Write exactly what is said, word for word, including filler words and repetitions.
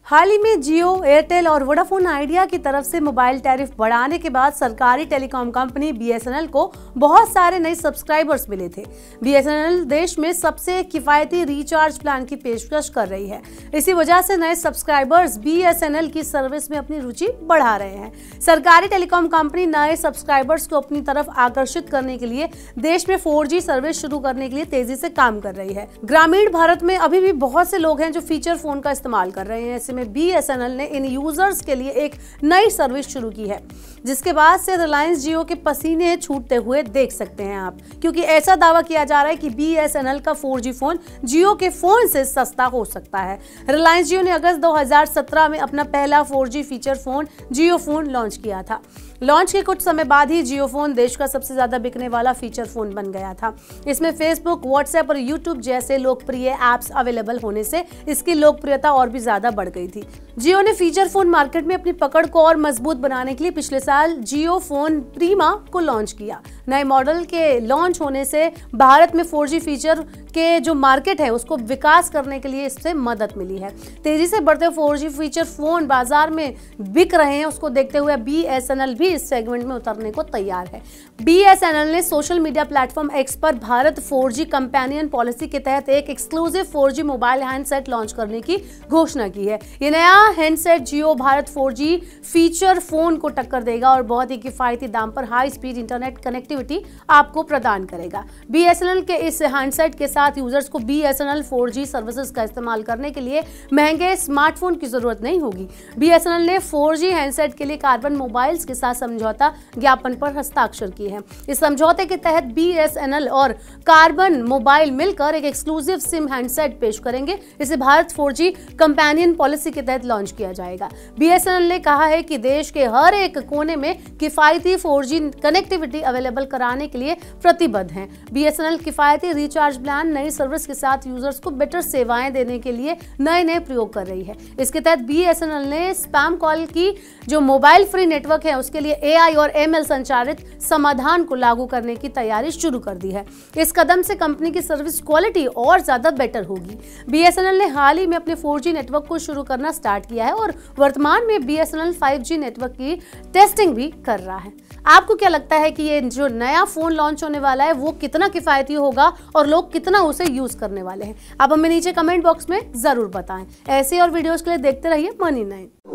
हाल ही में जियो, एयरटेल और वोडाफोन आइडिया की तरफ से मोबाइल टैरिफ बढ़ाने के बाद सरकारी telecom company B S N L को बहुत सारे नए सब्सक्राइबर्स मिले थे। बी एस एन एल देश में सबसे किफायती रिचार्ज प्लान की पेशकश कर रही है। इसी वजह से नए subscribers B S N L की सर्विस में अपनी रुचि बढ़ा रहे हैं। सरकारी टेलीकॉम कंपनी नए सब्सक्राइबर्स को अपनी तरफ आकर्षित करने के लिए देश में फोर जी सर्विस शुरू करने के लिए तेजी से काम कर रही है। ग्रामीण भारत में अभी भी बहुत से लोग हैं जो फीचर फोन का इस्तेमाल कर रहे हैं। ऐसे में बी एस एन एल ने इन यूजर्स के लिए एक नई सर्विस शुरू की है, जिसके बाद से रिलायंस जियो के पसीने छूटते हुए देख सकते हैं आप, क्योंकि ऐसा दावा किया जा रहा है कि बी एस एन एल का फोर जी फोन जियो के फोन से सस्ता हो सकता है। रिलायंस जियो ने अगस्त दो हज़ार सत्रह में अपना पहला four G feature phone Jio phone launch किया था। लॉन्च के कुछ समय बाद ही जियो फोन देश का सबसे ज्यादा बिकने वाला फीचर फोन बन गया था। इसमें फेसबुक, व्हाट्सएप और यूट्यूब जैसे लोकप्रिय ऐप्स अवेलेबल होने से इसकी लोकप्रियता और भी ज्यादा बढ़ गई थी। जियो ने फीचर फोन मार्केट में अपनी पकड़ को और मजबूत बनाने के लिए पिछले साल जियो फोन प्रीमा को लॉन्च किया। नए मॉडल के लॉन्च होने से भारत में फोर जी फीचर के जो मार्केट है उसको विकास करने के लिए इससे मदद मिली है। तेजी से बढ़ते फोर जी फीचर फोन बाजार में बिक रहे हैं, उसको देखते हुए बी एस एन एल भी इस सेगमेंट में उतरने को तैयार है। बी एस एन एल ने सोशल मीडिया प्लेटफॉर्म एक्स पर Bharat four G companion policy के तहत एक exclusive four G mobile handset launch करने की घोषणा की है। ये नया handset Jio Bharat four G feature phone को टक्कर देगा और बहुत ही किफायती दाम पर हाई स्पीड इंटरनेट कनेक्टिविटी आपको प्रदान करेगा। बी एस एन एल के इस हैंडसेट के साथ यूजर्स को B S N L four G services का इस्तेमाल करने के लिए महंगे स्मार्टफोन की जरूरत नहीं होगी। बी एस एन एल ने फोर जी हैंडसेट के लिए कार्बन मोबाइल्स के साथ समझौता ज्ञापन पर हस्ताक्षर किए हैं। इस समझौते के तहत बी एस एन एल और कार्बन मोबाइल मिलकर एक एक्सक्लूसिव सिम हैंडसेट पेश करेंगे। इसे Bharat four G companion policy के तहत लॉन्च किया जाएगा। बी एस एन एल ने कहा है कि देश के हर एक कोने में किफायती फोर जी कनेक्टिविटी अवेलेबल कराने के लिए प्रतिबद्ध है। बी एस एन एल किफायती रिचार्ज प्लान नई सर्विस के साथ यूजर्स को बेटर सेवाएं देने के लिए नए नए प्रयोग कर रही है। इसके तहत बी एस एन एल ने स्पैम कॉल की जो मोबाइल फ्री नेटवर्क है उसके लिए ए आई और एम एल संचालित समाधान को लागू करने की तैयारी शुरू कर दी है। इस कदम से कंपनी की सर्विस क्वालिटी और ज्यादा बेटर होगी। बी एस एन एल ने हाल ही में अपने फोर जी नेटवर्क को शुरू करना स्टार्ट किया है और वर्तमान में B S N L five G network की टेस्टिंग भी कर रहा है। आपको क्या लगता है कि ये जो नया फोन लॉन्च होने वाला है वो कितना किफायती होगा और लोग कितना उसे यूज करने वाले हैं? आप हमें नीचे कमेंट बॉक्स में जरूर बताएं। ऐसे और वीडियोस के लिए देखते रहिए मनी नाइन।